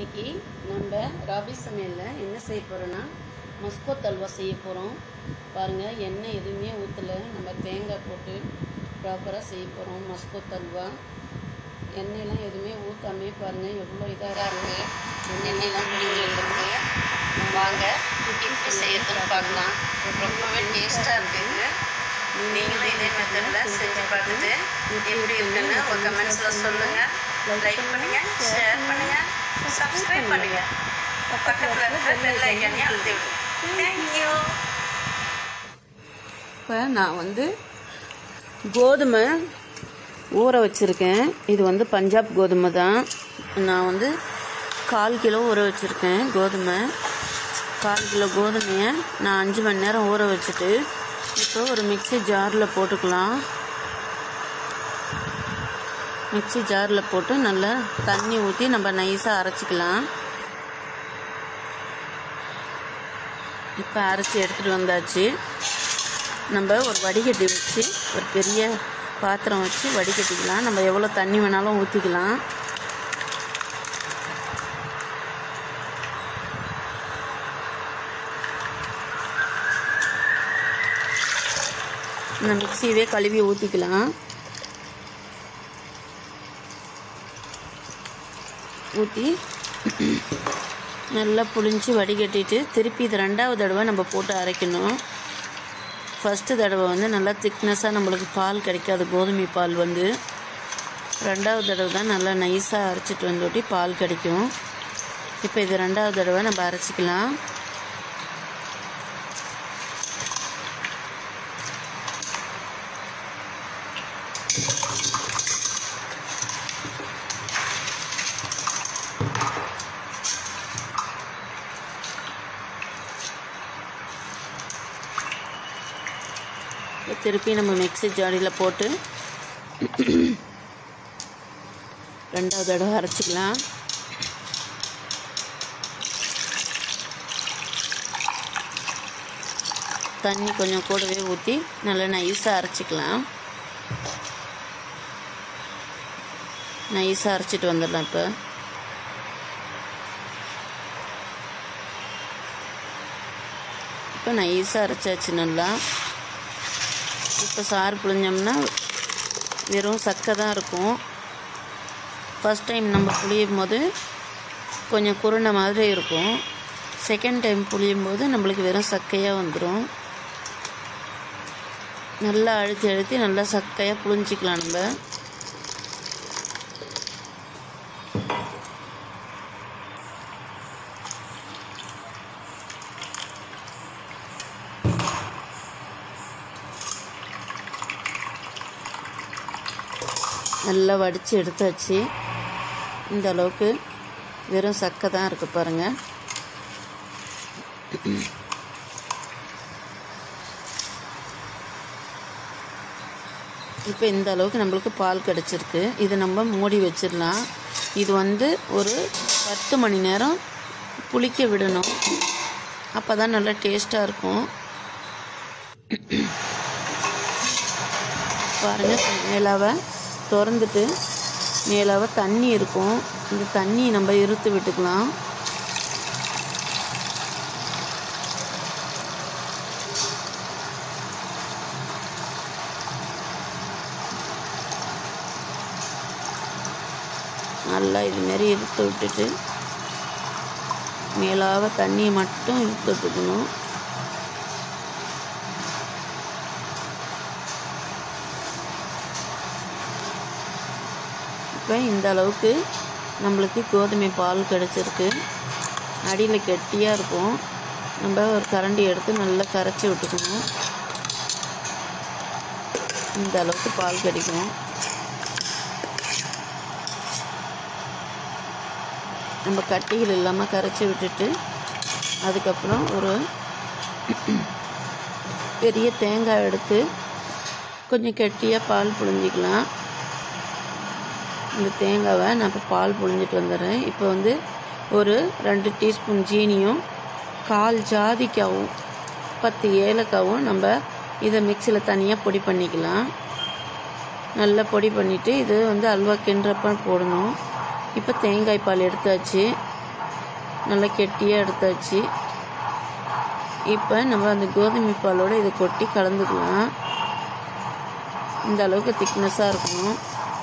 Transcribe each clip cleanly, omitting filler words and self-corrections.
இன்னைக்கு நம்ம ராபி சமையலில் என்ன செய்ய போகிறோன்னா மஸ்கோத் அல்வா செய்ய போகிறோம். பாருங்கள், எண்ணெய் எதுவுமே ஊற்றலை, நம்ம தேங்காய் போட்டு ப்ராப்பராக செய்ய போகிறோம். மஸ்கோத் அல்வா எண்ணெயெலாம் எதுவுமே ஊற்றாமே பாருங்கள் எவ்வளோ இதாக இருக்குது. எண்ணெயெலாம் பிடிக்கிறது. வாங்க எப்படி செய்யறதுன்னு பார்க்கலாம். ரொம்பவே டேஸ்ட்டாக இருக்குது. நீங்களும் இதே மெத்தடில் செஞ்சு பார்த்துட்டு எப்படி இருக்குன்னு ஒரு கமெண்ட்ஸில் சொல்லுங்கள். லைக் பண்ணுங்கள், ஷேர் பண்ணுங்கள், சப்ஸ்கிரைப் பண்ணுங்கள். பக்கத்தில் இருக்கிற பெல் ஐக்கானையும் அழுத்தி விடுங்க. தேங்க்யூ. இப்போ நான் கோதுமை ஊற வச்சுருக்கேன். இது பஞ்சாப் கோதுமை தான். நான் 1/4 கிலோ ஊற வச்சுருக்கேன் கோதுமை. 1/4 கிலோ கோதுமையை நான் 5 மணி நேரம் ஊற வச்சுட்டு இப்போ ஒரு மிக்ஸி ஜாரில் போட்டுக்கலாம். மிக்ஸி ஜாரில் போட்டு நல்லா தண்ணி ஊற்றி நம்ம நைஸாக அரைச்சிக்கலாம். இப்போ அரைச்சி எடுத்துகிட்டு வந்தாச்சு. நம்ம ஒரு வடிகட்டி வச்சு ஒரு பெரிய பாத்திரம் வச்சு வடிகட்டிக்கலாம். நம்ம எவ்வளோ தண்ணி வேணாலும் ஊற்றிக்கலாம். இந்த மிக்ஸியவே கழுவி ஊற்றிக்கலாம். ஊற்றி நல்லா புளிஞ்சு வடிகட்டிட்டு திருப்பி இது 2வது தடவை நம்ம போட்டு அரைக்கணும். ஃபஸ்ட்டு தடவை நல்லா திக்னஸாக நம்மளுக்கு பால் கிடைக்காது. கோதுமை பால் 2வது தடவை தான் நல்லா நைஸாக அரைச்சிட்டு வந்துட்டி பால் கிடைக்கும். இப்போ இது 2வது தடவை நம்ம அரைச்சிக்கலாம். திருப்பி நம்ம மிக்ஸி ஜாடியில் போட்டு 2வது தடவை அரைச்சிக்கலாம். தண்ணி கொஞ்சம் கூடவே ஊற்றி நல்லா நைஸாக அரைச்சிக்கலாம். நைஸாக அரைச்சிட்டு வந்துடலாம். இப்போ நைஸாக அரைச்சாச்சு நல்லா. இப்போ சாறு புழிஞ்சோம்னா வெறும் சக்கை தான் இருக்கும். ஃபஸ்ட் டைம் நம்ம புளியும் போது கொஞ்சம் குருணை மாதிரி இருக்கும். செகண்ட் டைம் புளியும் போது நம்மளுக்கு வெறும் சக்கையாக வந்துடும். நல்லா அழுத்தி அழுத்தி நல்லா சக்கையாக புளிஞ்சிக்கலாம். நம்ம நல்லா வடித்து எடுத்தாச்சு. இந்த அளவுக்கு வெறும் சக்கை தான் இருக்குது பாருங்கள். இப்போ இந்த அளவுக்கு நம்மளுக்கு பால் கிடச்சிருக்கு. இது நம்ம மூடி வச்சிடலாம். இது ஒரு 10 மணி நேரம் புளிக்க விடணும். அப்போ தான் நல்லா டேஸ்ட்டாக இருக்கும். பாருங்கள், மேலாவை திறந்துட்டு மேலாவை தண்ணி இருக்கும். இந்த தண்ணியை நம்ம இறுத்து விட்டுக்கலாம். நல்லா இதுமாரி இறுத்து விட்டுட்டு மேலாவை தண்ணியை மட்டும் இறுத்து விட்டுக்கணும். இப்போ இந்த அளவுக்கு நம்மளுக்கு கோதுமை பால் கிடச்சிருக்கு. அடியில் கெட்டியாக இருக்கும். நம்ம ஒரு கரண்டி எடுத்து நல்லா கரைச்சி விட்டுக்கணும். இந்த அளவுக்கு பால் கிடைக்கும். நம்ம கட்டிகள் இல்லாமல் கரைச்சி விட்டுட்டு அதுக்கப்புறம் ஒரு பெரிய தேங்காய் எடுத்து கொஞ்சம் கெட்டியாக பால் புழிஞ்சிக்கலாம். இந்த தேங்காவை நான் இப்போ பால் புழிஞ்சிட்டு வந்துடுறேன். இப்போ ஒரு 2 டீஸ்பூன் ஜீனியும் 1/4 ஜாதிக்காவும் 10 ஏலக்காவும் நம்ம இதை மிக்சியில் தனியாக பொடி பண்ணிக்கலாம். நல்லா பொடி பண்ணிவிட்டு இது அல்வா கிண்டுறப்ப போடணும். இப்போ தேங்காய் பால் எடுத்தாச்சு. நல்லா கெட்டியாக எடுத்தாச்சு. இப்போ நம்ம அந்த கோதுமை பாலோடு இதை கொட்டி கலந்துக்கலாம். இந்த அளவுக்கு திக்னஸாக இருக்கணும்.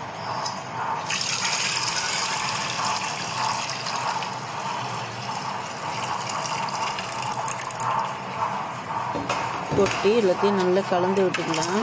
கொட்டி எல்லாத்தையும் நல்லா கலந்து விட்டுக்கலாம்.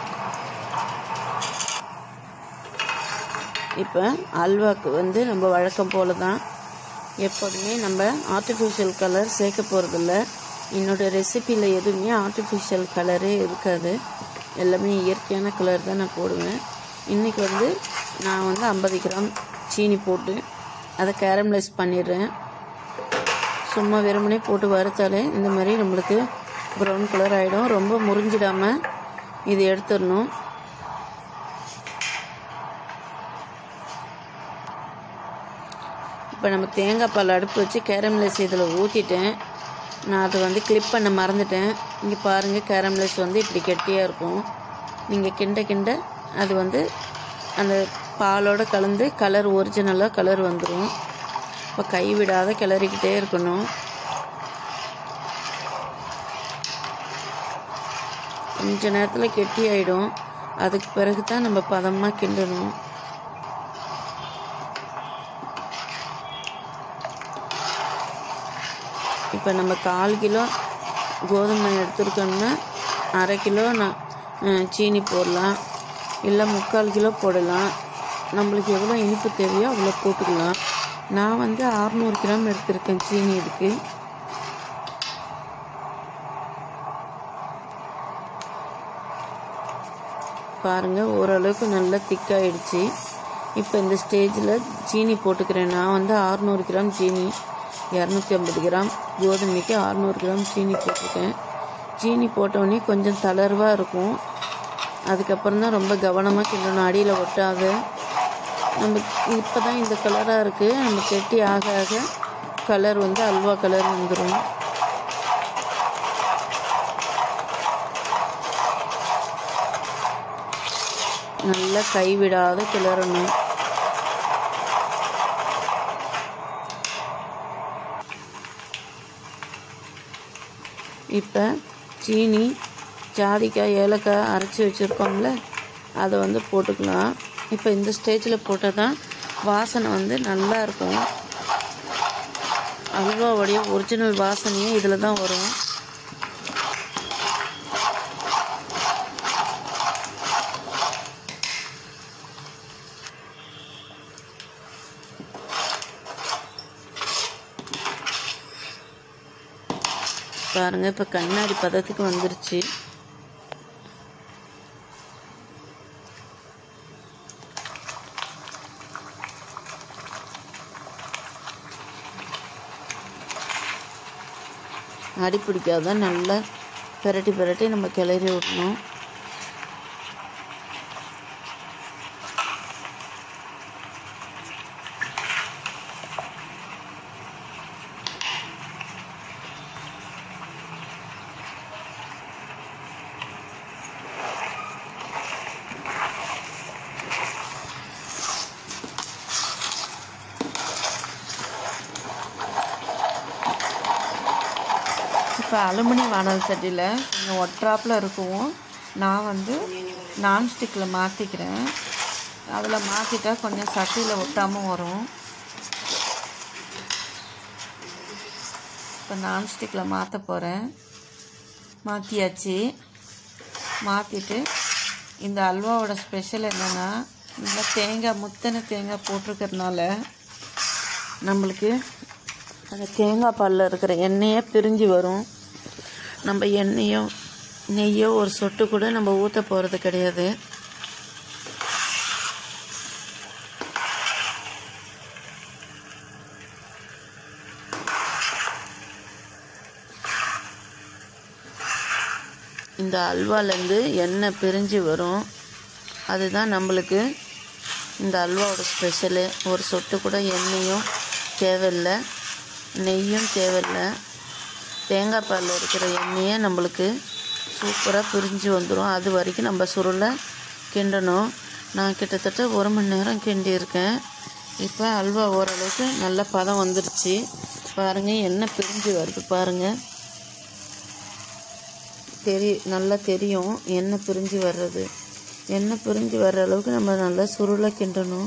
இப்போ அல்வாவுக்கு வந்து நம்ம வழக்கம் போல தான் எப்போதுமே நம்ம ஆர்டிஃபிஷியல் கலர் சேர்க்க போகிறதில்ல. என்னோடய ரெசிப்பியில் எதுவுமே ஆர்டிஃபிஷியல் கலரே இருக்காது. எல்லாமே இயற்கையான கலர் தான் நான் போடுவேன். இன்றைக்கி வந்து நான் வந்து 50 கிராம் சீனி போட்டு அதை கேரமலைஸ் பண்ணிடுறேன். சும்மா வெறுமனே போட்டு வறுத்தாலே இந்த மாதிரி நம்மளுக்கு ப்ரௌன் கலர் ஆகிடும். ரொம்ப முறிஞ்சிடாமல் இது எடுத்துடணும். இப்போ நம்ம தேங்காய் பால் அடுப்பு வச்சு கேரமலைஸ் இதில் ஊற்றிட்டேன். நான் அதை வந்து கிளிப் பண்ண மறந்துட்டேன். இங்கே பாருங்கள், கேரமலைஸ் வந்து இப்படி கெட்டியாக இருக்கும். நீங்கள் கிண்ட கிண்ட அது வந்து அந்த பாலோடு கலந்து கலர் ஒரிஜினலாக கலர் வந்துடும். இப்போ கைவிடாத கிளறிக்கிட்டே இருக்கணும். கொஞ்ச நேரத்தில் கெட்டி ஆகிடும். அதுக்கு பிறகு தான் நம்ம பதமாக கிண்டணும். இப்போ நம்ம 1/4 கிலோ கோதுமை எடுத்துருக்கோம்னா 1/2 கிலோ சீனி போடலாம், இல்லை 3/4 கிலோ போடலாம். நம்மளுக்கு எவ்வளோ இனிப்பு தேவையோ அவ்வளோ போட்டுக்கலாம். நான் வந்து 600 கிராம் எடுத்திருக்கேன் சீனி இதுக்கு. பாருங்கள், ஓரளவுக்கு நல்லா திக்காயிடுச்சு. இப்போ இந்த ஸ்டேஜில் சீனி போட்டுக்கிறேன். நான் வந்து 600 கிராம் சீனி, 250 கிராம் கோதுமைக்கு 600 கிராம் சீனி போட்டிருக்கேன். சீனி போட்டோடனே கொஞ்சம் தளர்வாக இருக்கும். அதுக்கப்புறம் தான் ரொம்ப கவனமாக கிண்டணும், அடியில் ஒட்டாது. நம்ம இப்போ தான் இந்த கலராக இருக்குது. நம்ம கெட்டி ஆக ஆக கலர் வந்து அல்வா கலர் வந்துடும். நல்லா கைவிடாத கிளறணும். இப்போ சீனி, ஜாதிக்காய், ஏலக்காய் அரைச்சி வச்சுருக்கோம்ல, அதை வந்து போட்டுக்கலாம். இப்போ இந்த ஸ்டேஜில் போட்டால் தான் வாசனை வந்து நல்லா இருக்கும். அல்வாவுடைய ஒரிஜினல் வாசனையே இதில் தான் வரும். பாருங்கள், இப்போ கண்ணாடி பதத்துக்கு வந்துருச்சு. அடி பிடிக்காத நல்லா பிரட்டி பிரட்டி நம்ம கிளறி விடணும். இப்போ அலுமினிய வானல் சட்டியில் கொஞ்சம் ஒட்ராப்பில் இருக்கும். நான் வந்து நான்ஸ்டிக்கில் மாற்றிக்கிறேன். அதில் மாற்றிட்டா கொஞ்சம் சட்டியில் ஒட்டாமல் வரும். இப்போ நான்ஸ்டிக்கில் மாற்ற போகிறேன். மாற்றியாச்சு. மாற்றிட்டு இந்த அல்வாவோட ஸ்பெஷல் என்னென்னா, இந்த தேங்காய் முத்தனை தேங்காய் போட்டிருக்கிறதுனால நம்மளுக்கு அந்த தேங்காய் பாலில் இருக்கிற எண்ணெயே பிரிஞ்சு வரும். நம்ம எண்ணெயோ நெய்யோ ஒரு சொட்டு கூட நம்ம ஊற்ற போகிறது கிடையாது. இந்த அல்வாலேருந்து எண்ணெய் பிரிஞ்சு வரும். அதுதான் நம்மளுக்கு இந்த அல்வாவோட ஸ்பெஷலு. ஒரு சொட்டு கூட எண்ணெயும் தேவையில்லை, நெய்யும் தேவையில்லை. தேங்காய் பாலில் இருக்கிற எண்ணெயே நம்மளுக்கு சூப்பராக பிரிஞ்சு வந்துடும். அது வரைக்கும் நம்ம சுருளை கிண்டணும். நான் கிட்டத்தட்ட 1 மணி நேரம் கிண்டியிருக்கேன். இப்போ அல்வா ஓரளவுக்கு நல்ல பதம் வந்துருச்சு. பாருங்கள் எண்ணெய் பிரிஞ்சு வருது பாருங்கள். நல்லா தெரியும் எண்ணெய் பிரிஞ்சு வர்றது. எண்ணெய் பிரிஞ்சு வர்ற அளவுக்கு நம்ம நல்லா சுருளை கிண்டணும்.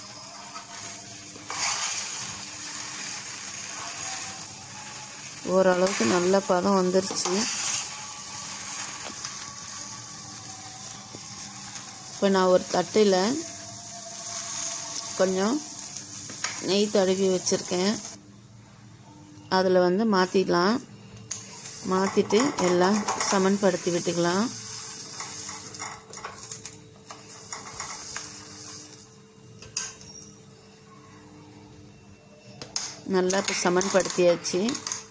ஓரளவுக்கு நல்ல பதம் வந்துருச்சு. இப்போ நான் ஒரு தட்டில் கொஞ்சம் நெய் தடவி வச்சுருக்கேன். அதில் வந்து மாற்றிடலாம். மாற்றிட்டு எல்லாம் சமன்படுத்தி விட்டுக்கலாம். நல்லா இப்போ சமன்படுத்தியாச்சு.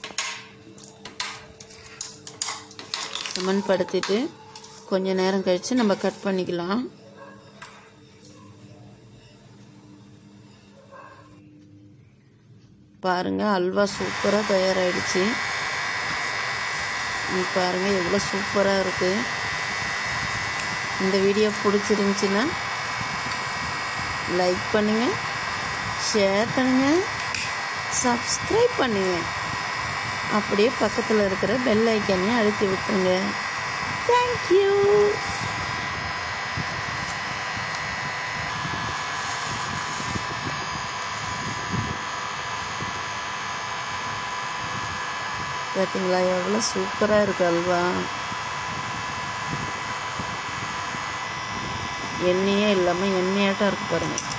சமன்படுத்திட்டு கொஞ்ச நேரம் கழித்து நம்ம கட் பண்ணிக்கலாம். பாருங்கள் அல்வா சூப்பராக தயாராகிடுச்சு. பாருங்கள் எவ்வளோ சூப்பராக இருக்குது. இந்த வீடியோ பிடிச்சிருந்துச்சின்னா லைக் பண்ணுங்கள், ஷேர் பண்ணுங்கள், சப்ஸ்கிரைப் பண்ணுங்கள். அப்படியே பக்கத்தில் இருக்கிற பெல் ஐக்கானையும் அழுத்தி விட்டுருங்க. தேங்க்யூ. பார்த்தீங்களா எவ்வளோ சூப்பராக இருக்குது அல்வா. எண்ணெயே இல்லாமல் எண்ணெயாட்டம் இருக்குது பாருங்கள்.